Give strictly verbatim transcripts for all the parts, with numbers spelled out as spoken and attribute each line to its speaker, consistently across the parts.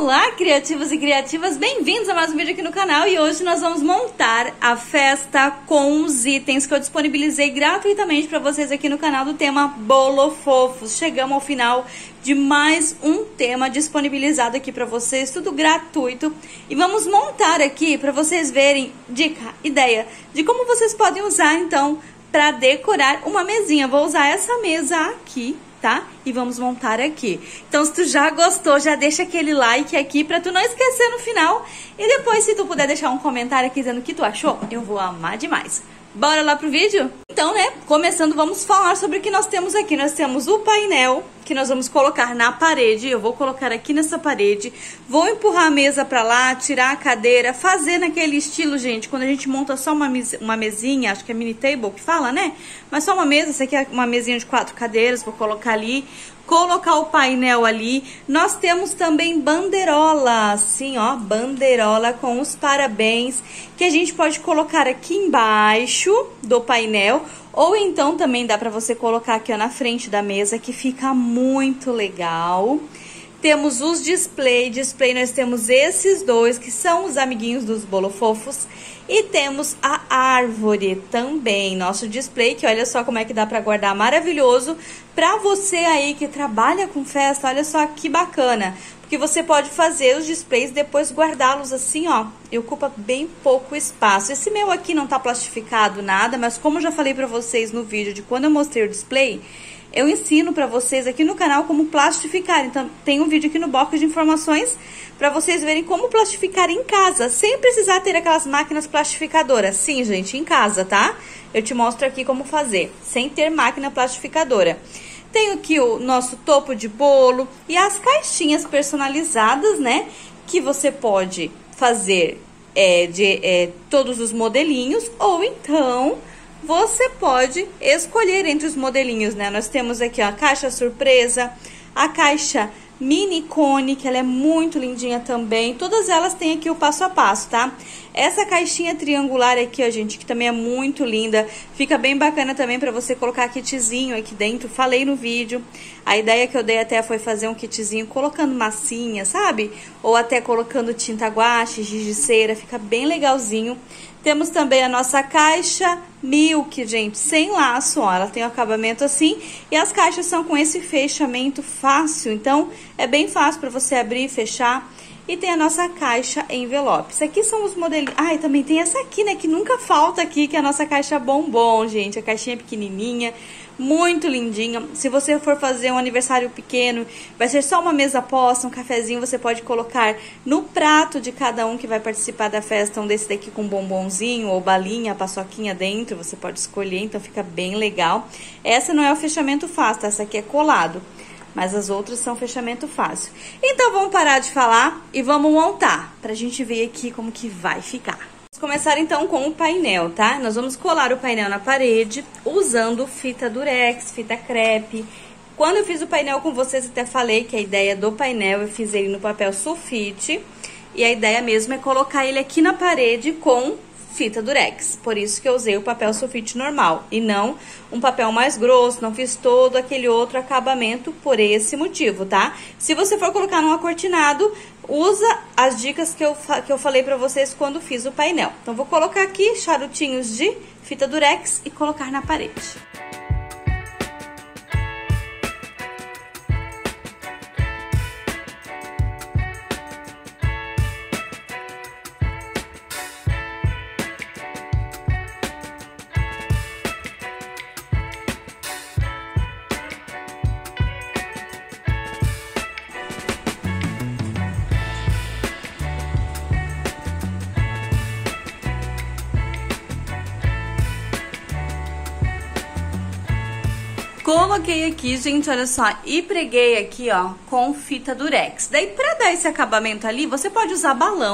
Speaker 1: Olá, criativos e criativas, bem-vindos a mais um vídeo aqui no canal e hoje nós vamos montar a festa com os itens que eu disponibilizei gratuitamente para vocês aqui no canal do tema Bolo Fofos. Chegamos ao final de mais um tema disponibilizado aqui para vocês, tudo gratuito. E vamos montar aqui para vocês verem, dica, ideia de como vocês podem usar então para decorar uma mesinha. Vou usar essa mesa aqui, tá? E vamos montar aqui. Então, se tu já gostou, já deixa aquele like aqui pra tu não esquecer no final. E depois, se tu puder deixar um comentário aqui dizendo o que tu achou, eu vou amar demais. Bora lá pro vídeo? Então, né, começando, vamos falar sobre o que nós temos aqui. Nós temos o painel, que nós vamos colocar na parede. Eu vou colocar aqui nessa parede. Vou empurrar a mesa pra lá, tirar a cadeira, fazer naquele estilo, gente, quando a gente monta só uma, mes uma mesinha, acho que é mini table que fala, né? Mas só uma mesa, essa aqui é uma mesinha de quatro cadeiras, vou colocar ali. Colocar o painel ali. Nós temos também banderola, assim, ó, banderola com os parabéns, que a gente pode colocar aqui embaixo do painel, ou então também dá pra você colocar aqui, ó, na frente da mesa, que fica muito legal. Temos os display, display nós temos esses dois, que são os amiguinhos dos Bolo Fofos. E temos a árvore também, nosso display, que olha só como é que dá pra guardar, maravilhoso. Pra você aí que trabalha com festa, olha só que bacana. Porque você pode fazer os displays e depois guardá-los assim, ó, e ocupa bem pouco espaço. Esse meu aqui não tá plastificado nada, mas como eu já falei pra vocês no vídeo de quando eu mostrei o display, eu ensino pra vocês aqui no canal como plastificar. Então, tem um vídeo aqui no box de informações pra vocês verem como plastificar em casa, sem precisar ter aquelas máquinas plastificadoras. Sim, gente, em casa, tá? Eu te mostro aqui como fazer, sem ter máquina plastificadora. Tenho aqui o nosso topo de bolo e as caixinhas personalizadas, né? Que você pode fazer é, de é, todos os modelinhos, ou então você pode escolher entre os modelinhos, né? Nós temos aqui, ó, a caixa surpresa, a caixa mini cone, que ela é muito lindinha também. Todas elas têm aqui o passo a passo, tá? Essa caixinha triangular aqui, ó, gente, que também é muito linda. Fica bem bacana também pra você colocar kitzinho aqui dentro. Falei no vídeo. A ideia que eu dei até foi fazer um kitzinho colocando massinha, sabe? Ou até colocando tinta guache, giz de cera. Fica bem legalzinho. Temos também a nossa caixa Milk, gente, sem laço, ó, ela tem o acabamento assim, e as caixas são com esse fechamento fácil, então é bem fácil para você abrir e fechar. E tem a nossa caixa envelope. Isso aqui são os modelinhos. Ah, e também tem essa aqui, né, que nunca falta aqui, que é a nossa caixa bombom, gente, a caixinha pequenininha, muito lindinha. Se você for fazer um aniversário pequeno, vai ser só uma mesa posta, um cafezinho, você pode colocar no prato de cada um que vai participar da festa, um desse daqui com bombonzinho ou balinha, paçoquinha dentro, você pode escolher, então fica bem legal. Essa não é o fechamento fácil, essa aqui é colado, mas as outras são fechamento fácil. Então vamos parar de falar e vamos montar, pra gente ver aqui como que vai ficar. Vamos começar então com o painel, tá? Nós vamos colar o painel na parede usando fita durex, fita crepe. Quando eu fiz o painel com vocês, até falei que a ideia do painel, eu fiz ele no papel sulfite. E a ideia mesmo é colocar ele aqui na parede com fita durex. Por isso que eu usei o papel sulfite normal e não um papel mais grosso, não fiz todo aquele outro acabamento por esse motivo, tá? Se você for colocar num acortinado, usa as dicas que eu, que eu falei pra vocês quando fiz o painel. Então, vou colocar aqui charutinhos de fita durex e colocar na parede. Coloquei aqui, gente, olha só, e preguei aqui, ó, com fita durex. Daí, pra dar esse acabamento ali, você pode usar balão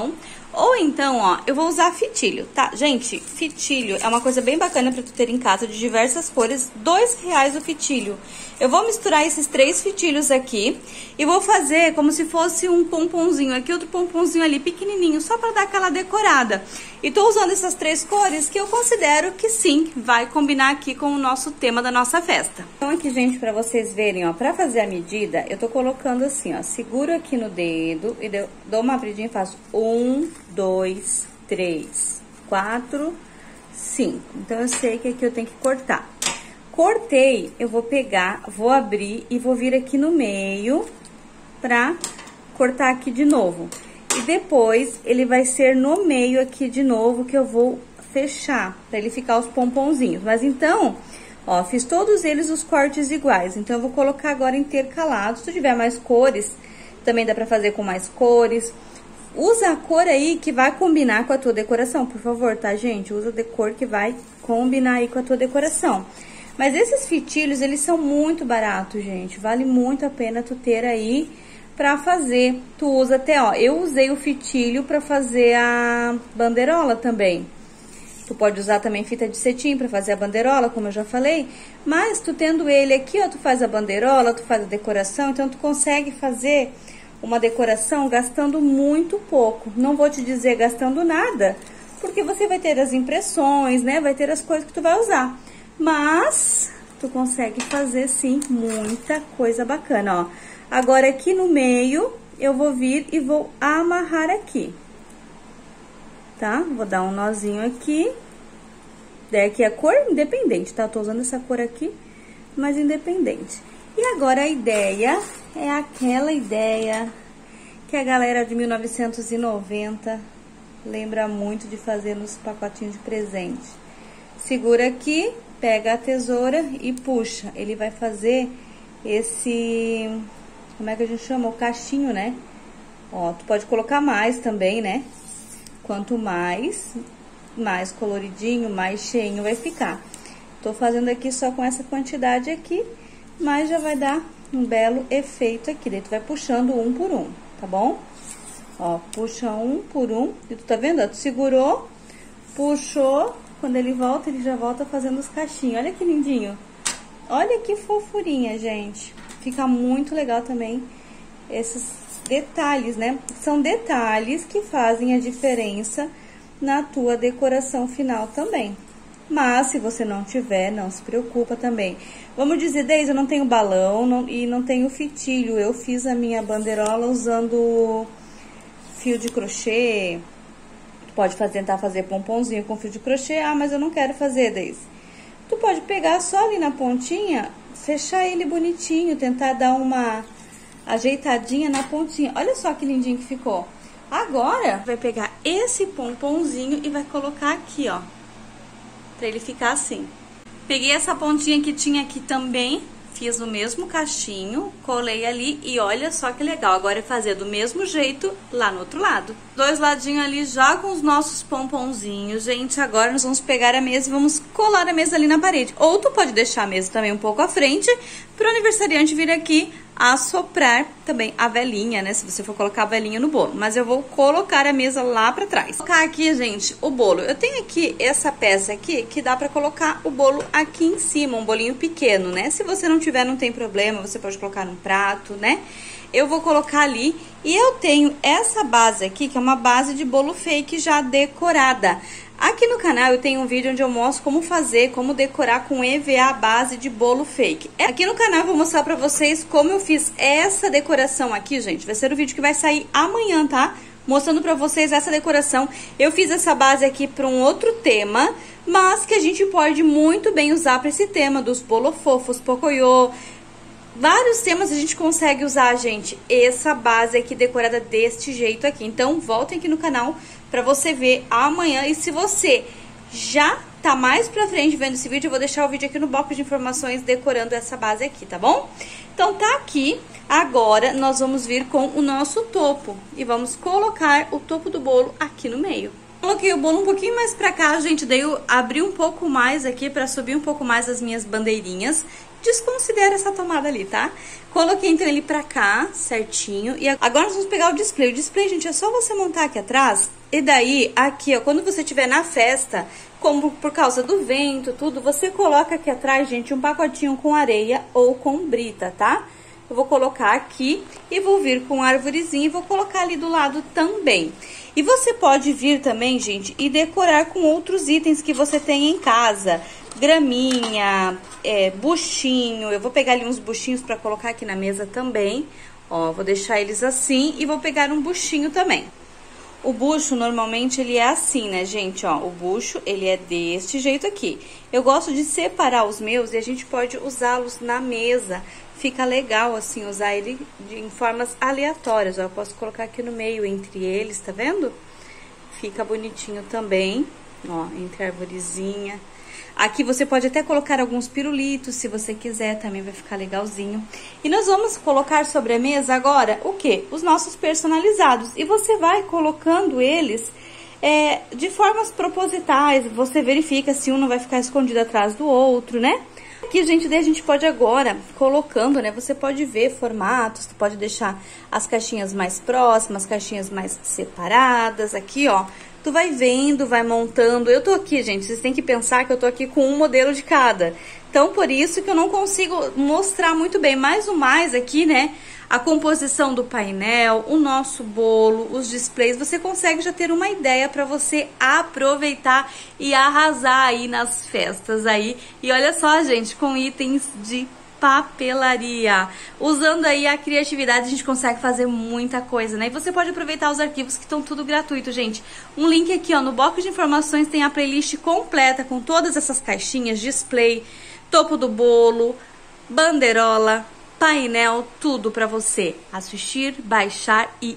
Speaker 1: Ou então, ó, eu vou usar fitilho, tá? Gente, fitilho é uma coisa bem bacana pra tu ter em casa, de diversas cores, dois reais o fitilho. Eu vou misturar esses três fitilhos aqui e vou fazer como se fosse um pomponzinho aqui, outro pomponzinho ali, pequenininho, só pra dar aquela decorada. E tô usando essas três cores que eu considero que sim, vai combinar aqui com o nosso tema da nossa festa. Então aqui, gente, pra vocês verem, ó, pra fazer a medida, eu tô colocando assim, ó, seguro aqui no dedo e dou uma abridinha e faço um, dois, três, quatro, cinco. Então, eu sei que aqui eu tenho que cortar. Cortei, eu vou pegar, vou abrir e vou vir aqui no meio pra cortar aqui de novo. E depois, ele vai ser no meio aqui de novo que eu vou fechar, pra ele ficar os pomponzinhos. Mas então, ó, fiz todos eles os cortes iguais. Então, eu vou colocar agora intercalados. Se tu tiver mais cores, também dá pra fazer com mais cores. Usa a cor aí que vai combinar com a tua decoração, por favor, tá, gente? Usa a cor que vai combinar aí com a tua decoração. Mas esses fitilhos, eles são muito baratos, gente. Vale muito a pena tu ter aí pra fazer. Tu usa até, ó, eu usei o fitilho pra fazer a bandeirola também. Tu pode usar também fita de cetim pra fazer a bandeirola, como eu já falei. Mas tu tendo ele aqui, ó, tu faz a bandeirola, tu faz a decoração, então tu consegue fazer uma decoração gastando muito pouco. Não vou te dizer gastando nada, porque você vai ter as impressões, né? Vai ter as coisas que tu vai usar. Mas tu consegue fazer, sim, muita coisa bacana, ó. Agora, aqui no meio, eu vou vir e vou amarrar aqui, tá? Vou dar um nozinho aqui. Daí aqui é a cor independente, tá? Eu tô usando essa cor aqui, mas independente. E agora a ideia é aquela ideia que a galera de mil novecentos e noventa lembra muito de fazer nos pacotinhos de presente. Segura aqui, pega a tesoura e puxa. Ele vai fazer esse, como é que a gente chama? O cachinho, né? Ó, tu pode colocar mais também, né? Quanto mais, mais coloridinho, mais cheinho vai ficar. Tô fazendo aqui só com essa quantidade aqui, mas já vai dar um belo efeito aqui. Daí tu vai puxando um por um, tá bom? Ó, puxa um por um. E tu tá vendo? Ó, tu segurou, puxou. Quando ele volta, ele já volta fazendo os cachinhos. Olha que lindinho. Olha que fofurinha, gente. Fica muito legal também esses detalhes, né? São detalhes que fazem a diferença na tua decoração final também. Mas, se você não tiver, não se preocupa também. Vamos dizer, Deise, eu não tenho balão não, e não tenho fitilho. Eu fiz a minha bandeirola usando fio de crochê. Tu pode fazer, tentar fazer pomponzinho com fio de crochê. Ah, mas eu não quero fazer, Deise. Tu pode pegar só ali na pontinha, fechar ele bonitinho, tentar dar uma ajeitadinha na pontinha. Olha só que lindinho que ficou. Agora, vai pegar esse pomponzinho e vai colocar aqui, ó. Pra ele ficar assim. Peguei essa pontinha que tinha aqui também, fiz o mesmo cachinho, colei ali e olha só que legal. Agora é fazer do mesmo jeito lá no outro lado. Dois ladinhos ali já com os nossos pomponzinhos. Gente, agora nós vamos pegar a mesa e vamos colar a mesa ali na parede. Ou tu pode deixar a mesa também um pouco à frente, pro aniversariante vir aqui assoprar também a velinha, né? Se você for colocar a velinha no bolo. Mas eu vou colocar a mesa lá pra trás. Vou colocar aqui, gente, o bolo. Eu tenho aqui essa peça aqui que dá pra colocar o bolo aqui em cima, um bolinho pequeno, né? Se você não tiver, não tem problema, você pode colocar num prato, né? Eu vou colocar ali e eu tenho essa base aqui, que é uma base de bolo fake já decorada. Aqui no canal eu tenho um vídeo onde eu mostro como fazer, como decorar com E V A base de bolo fake. Aqui no canal eu vou mostrar pra vocês como eu fiz essa decoração aqui, gente. Vai ser o vídeo que vai sair amanhã, tá? Mostrando pra vocês essa decoração. Eu fiz essa base aqui pra um outro tema, mas que a gente pode muito bem usar pra esse tema dos bolo fofos, pocoyo. Vários temas a gente consegue usar, gente, essa base aqui decorada deste jeito aqui. Então, voltem aqui no canal pra você ver amanhã. E se você já tá mais pra frente vendo esse vídeo, eu vou deixar o vídeo aqui no box de informações decorando essa base aqui, tá bom? Então, tá aqui. Agora, nós vamos vir com o nosso topo e vamos colocar o topo do bolo aqui no meio. Coloquei o bolo um pouquinho mais pra cá, gente, daí eu abri um pouco mais aqui pra subir um pouco mais as minhas bandeirinhas. Desconsidera essa tomada ali, tá? Coloquei então ele pra cá, certinho. E agora nós vamos pegar o display. O display, gente, é só você montar aqui atrás E daí, aqui, ó, quando você estiver na festa, como por causa do vento, tudo, você coloca aqui atrás, gente, um pacotinho com areia ou com brita, tá? Eu vou colocar aqui e vou vir com a arvorezinha e vou colocar ali do lado também. E você pode vir também, gente, e decorar com outros itens que você tem em casa. Graminha, é, buchinho. Eu vou pegar ali uns buchinhos pra colocar aqui na mesa também. Ó, vou deixar eles assim e vou pegar um buchinho também. O bucho, normalmente, ele é assim, né, gente? Ó, o bucho, ele é deste jeito aqui. Eu gosto de separar os meus e a gente pode usá-los na mesa. Fica legal, assim, usar ele de, em formas aleatórias. Ó, eu posso colocar aqui no meio entre eles, tá vendo? Fica bonitinho também, ó, entre a arvorezinha. Aqui você pode até colocar alguns pirulitos, se você quiser, também vai ficar legalzinho. E nós vamos colocar sobre a mesa agora o quê? Os nossos personalizados. E você vai colocando eles é, de formas propositais. Você verifica se um não vai ficar escondido atrás do outro, né? Aqui, gente, daí a gente pode agora, colocando, né? Você pode ver formatos, tu pode deixar as caixinhas mais próximas, caixinhas mais separadas. Aqui, ó. Tu vai vendo, vai montando. Eu tô aqui, gente, vocês têm que pensar que eu tô aqui com um modelo de cada. Então, por isso que eu não consigo mostrar muito bem. Mais o mais aqui, né, a composição do painel, o nosso bolo, os displays, você consegue já ter uma ideia para você aproveitar e arrasar aí nas festas aí. E olha só, gente, com itens de papelaria. Usando aí a criatividade, a gente consegue fazer muita coisa, né? E você pode aproveitar os arquivos que estão tudo gratuito, gente. Um link aqui, ó, no box de informações tem a playlist completa com todas essas caixinhas, display, topo do bolo, banderola, painel, tudo pra você assistir, baixar e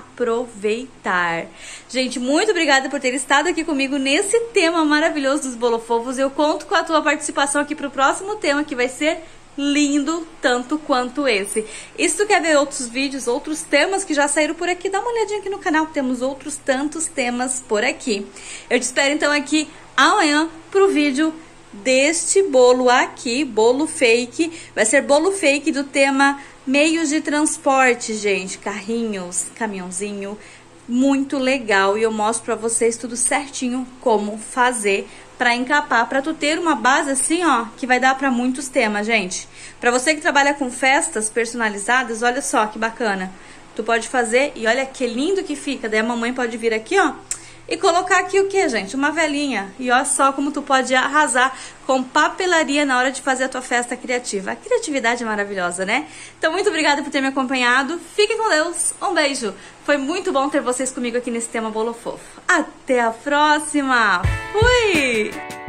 Speaker 1: aproveitar. Gente, muito obrigada por ter estado aqui comigo nesse tema maravilhoso dos bolofofos. Eu conto com a tua participação aqui pro próximo tema, que vai ser lindo tanto quanto esse. E se tu quer ver outros vídeos, outros temas que já saíram por aqui, dá uma olhadinha aqui no canal, temos outros tantos temas por aqui. Eu te espero então aqui amanhã pro vídeo deste bolo aqui, bolo fake. Vai ser bolo fake do tema meios de transporte, gente, carrinhos, caminhãozinho, muito legal. E eu mostro pra vocês tudo certinho como fazer pra encapar, pra tu ter uma base assim, ó, que vai dar pra muitos temas, gente. Pra você que trabalha com festas personalizadas, olha só que bacana. Tu pode fazer e olha que lindo que fica. Daí a mamãe pode vir aqui, ó, e colocar aqui o que, gente? Uma velinha. E olha só como tu pode arrasar com papelaria na hora de fazer a tua festa criativa. A criatividade é maravilhosa, né? Então, muito obrigada por ter me acompanhado. Fiquem com Deus. Um beijo. Foi muito bom ter vocês comigo aqui nesse tema Bolo Fofo. Até a próxima. Fui!